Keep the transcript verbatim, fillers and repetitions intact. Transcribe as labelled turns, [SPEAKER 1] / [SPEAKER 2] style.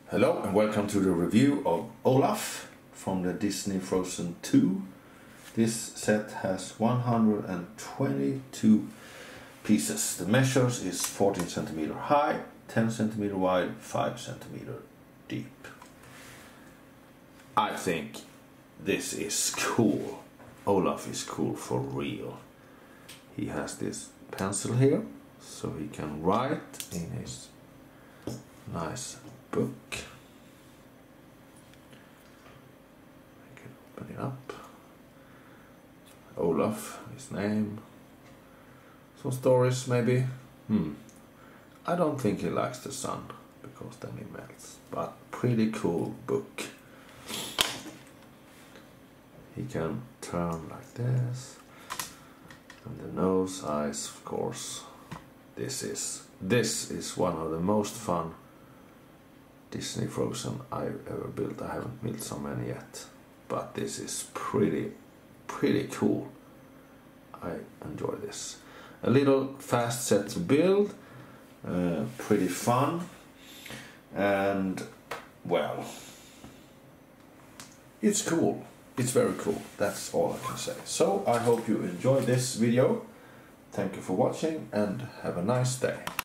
[SPEAKER 1] Hello and welcome to the review of Olaf from the Disney Frozen two. This set has one hundred twenty-two pieces. The measures is fourteen centimeter high, ten centimeter wide, five centimeter deep. I think this is cool. Olaf is cool for real. He has this pencil here so he can write in his nice book. I can open it up. Olaf, his name. Some stories maybe. Hmm. I don't think he likes the sun because then he melts. But pretty cool book. He can turn like this. And the nose, eyes, of course. This is this is one of the most fun Disney Frozen I've ever built. I haven't built so many yet, but this is pretty pretty cool. I enjoy this. A little fast set to build, uh, pretty fun, and well, it's cool. It's very cool. That's all I can say. So I hope you enjoyed this video. Thank you for watching and have a nice day.